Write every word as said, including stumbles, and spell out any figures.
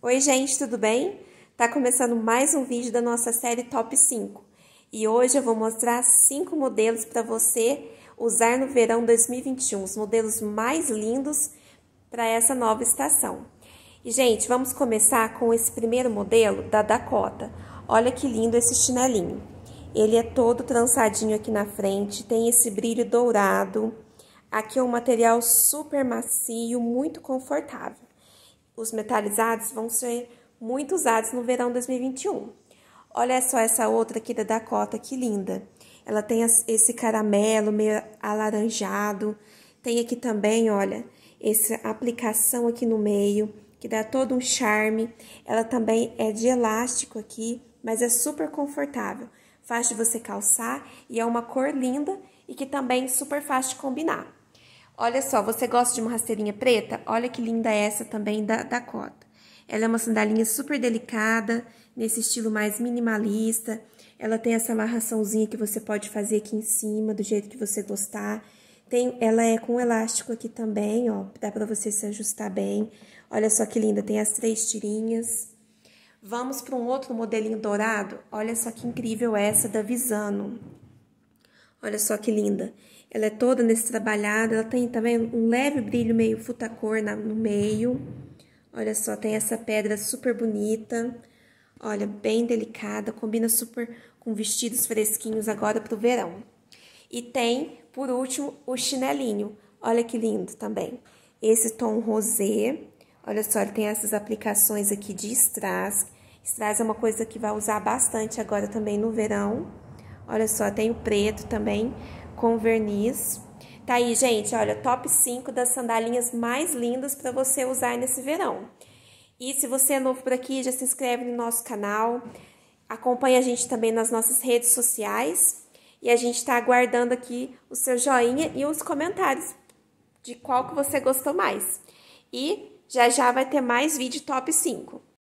Oi gente, tudo bem? Tá começando mais um vídeo da nossa série Top cinco. E hoje eu vou mostrar cinco modelos para você usar no verão dois mil e vinte e um, os modelos mais lindos para essa nova estação. E gente, vamos começar com esse primeiro modelo da Dakota. Olha que lindo esse chinelinho. Ele é todo trançadinho aqui na frente, tem esse brilho dourado. Aqui é um material super macio, muito confortável. Os metalizados vão ser muito usados no verão dois mil e vinte e um. Olha só essa outra aqui da Dakota, que linda. Ela tem esse caramelo meio alaranjado. Tem aqui também, olha, essa aplicação aqui no meio, que dá todo um charme. Ela também é de elástico aqui, mas é super confortável. Fácil de você calçar e é uma cor linda e que também é super fácil de combinar. Olha só, você gosta de uma rasteirinha preta? Olha que linda essa também da Dakota. Ela é uma sandalinha super delicada, nesse estilo mais minimalista. Ela tem essa amarraçãozinha que você pode fazer aqui em cima, do jeito que você gostar. Tem, ela é com elástico aqui também, ó, dá pra você se ajustar bem. Olha só que linda, tem as três tirinhas. Vamos para um outro modelinho dourado. Olha só que incrível essa da Visano. Olha só que linda. Ela é toda nesse trabalhado, ela tem também um leve brilho meio futa-cor no meio. Olha só, tem essa pedra super bonita. Olha, bem delicada, combina super com vestidos fresquinhos agora pro verão. E tem, por último, o chinelinho. Olha que lindo também. Esse tom rosé. Olha só, ele tem essas aplicações aqui de strass. Strass é uma coisa que vai usar bastante agora também no verão. Olha só, tem o preto também, com verniz. Tá aí, gente, olha, top cinco das sandalinhas mais lindas para você usar nesse verão. E se você é novo por aqui, já se inscreve no nosso canal. Acompanha a gente também nas nossas redes sociais. E a gente tá aguardando aqui o seu joinha e os comentários de qual que você gostou mais. E já já vai ter mais vídeo top cinco.